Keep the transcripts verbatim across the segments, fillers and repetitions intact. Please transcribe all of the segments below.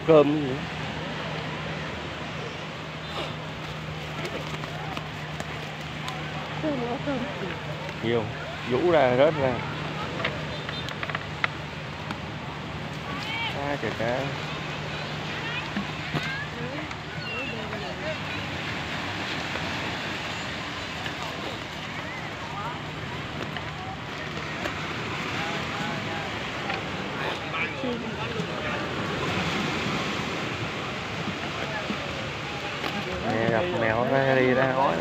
cơm gì nhiều, vũ ra rớt ra. À, trời cá. Nè, gặp mèo ra đi ra nói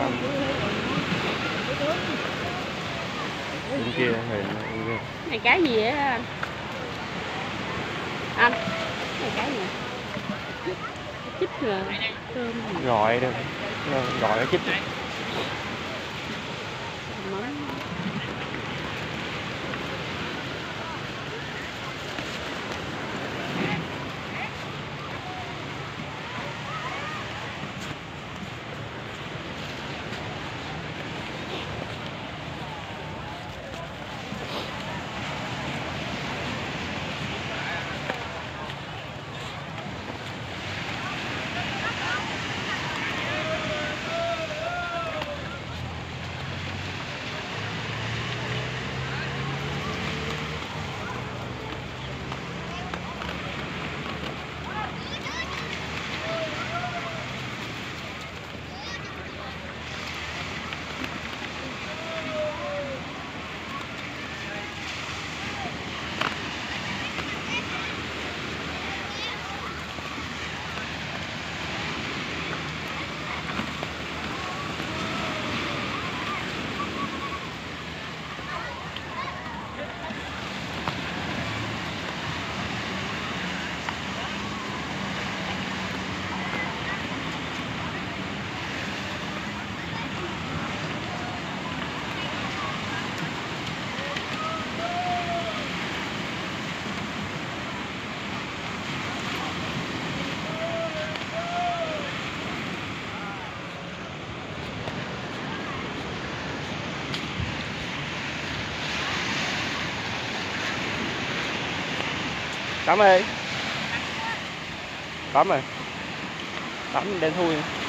bên kia thì này cá gì vậy anh? Anh, này cá gì? Chích là cơm. gọi được, gọi cái chích. Tắm ơi, tắm rồi, tắm đen thui.